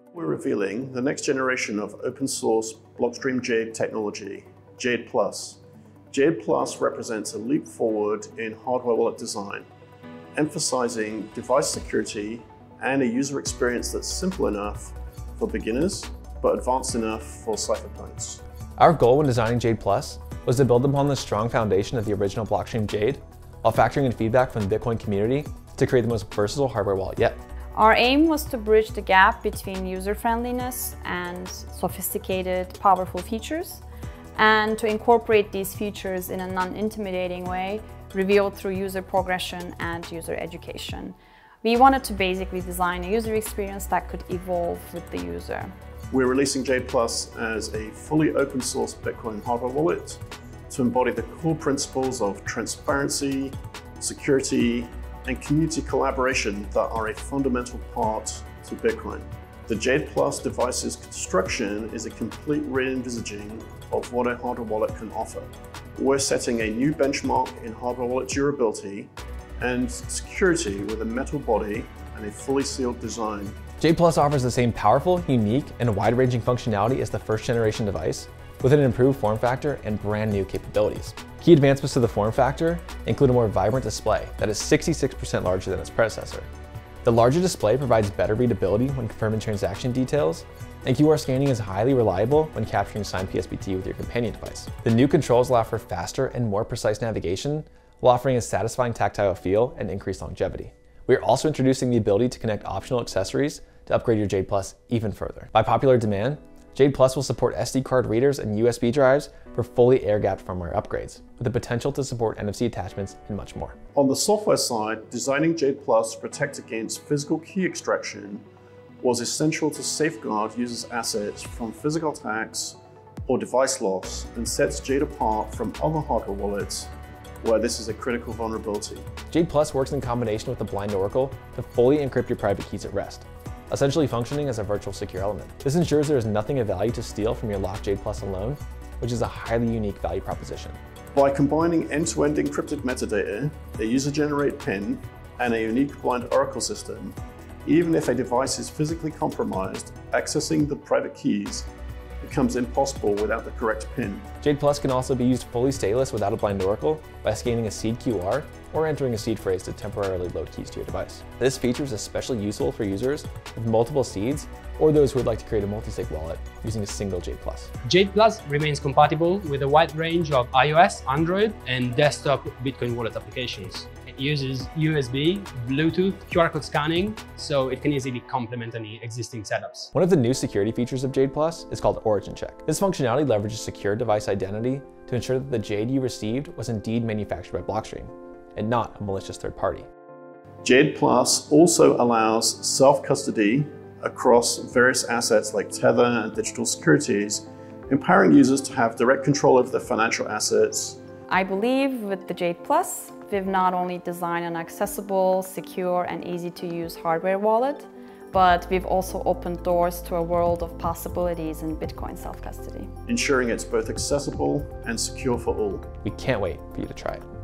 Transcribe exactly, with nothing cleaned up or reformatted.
We're revealing the next generation of open source Blockstream Jade technology, Jade Plus. Jade Plus represents a leap forward in hardware wallet design, emphasizing device security and a user experience that's simple enough for beginners, but advanced enough for cypherpunks. Our goal when designing Jade Plus was to build upon the strong foundation of the original Blockstream Jade, while factoring in feedback from the Bitcoin community to create the most versatile hardware wallet yet. Our aim was to bridge the gap between user-friendliness and sophisticated, powerful features, and to incorporate these features in a non-intimidating way, revealed through user progression and user education. We wanted to basically design a user experience that could evolve with the user. We're releasing Jade Plus as a fully open source Bitcoin hardware wallet to embody the core principles of transparency, security, and community collaboration that are a fundamental part to Bitcoin. The Jade Plus device's construction is a complete re-envisaging of what a hardware wallet can offer. We're setting a new benchmark in hardware wallet durability and security with a metal body and a fully sealed design. Jade Plus offers the same powerful, unique, and wide-ranging functionality as the first generation device, with an improved form factor and brand new capabilities. Key advancements to the form factor include a more vibrant display that is sixty-six percent larger than its predecessor. The larger display provides better readability when confirming transaction details, and Q R scanning is highly reliable when capturing signed P S B T with your companion device. The new controls allow for faster and more precise navigation, while offering a satisfying tactile feel and increased longevity. We are also introducing the ability to connect optional accessories to upgrade your Jade Plus even further. By popular demand, Jade Plus will support S D card readers and U S B drives for fully air-gapped firmware upgrades, with the potential to support N F C attachments and much more. On the software side, designing Jade Plus to protect against physical key extraction was essential to safeguard users' assets from physical attacks or device loss, and sets Jade apart from other hardware wallets where this is a critical vulnerability. Jade Plus works in combination with the blind oracle to fully encrypt your private keys at rest, essentially functioning as a virtual secure element. This ensures there is nothing of value to steal from your locked Jade Plus alone, which is a highly unique value proposition. By combining end-to-end encrypted metadata, a user-generated PIN, and a unique blind oracle system, even if a device is physically compromised, accessing the private keys becomes impossible without the correct PIN. Jade Plus can also be used fully stateless without a blind oracle by scanning a seed Q R or entering a seed phrase to temporarily load keys to your device. This feature is especially useful for users with multiple seeds or those who would like to create a multi-sig wallet using a single Jade Plus. Jade Plus remains compatible with a wide range of iOS, Android, and desktop Bitcoin wallet applications. It uses U S B, Bluetooth, Q R code scanning, so it can easily complement any existing setups. One of the new security features of Jade Plus is called Origin Check. This functionality leverages secure device identity to ensure that the Jade you received was indeed manufactured by Blockstream, and not a malicious third party. Jade Plus also allows self-custody across various assets like Tether and digital securities, empowering users to have direct control over their financial assets. I believe with the Jade Plus, we've not only designed an accessible, secure, and easy-to-use hardware wallet, but we've also opened doors to a world of possibilities in Bitcoin self-custody, ensuring it's both accessible and secure for all. We can't wait for you to try it.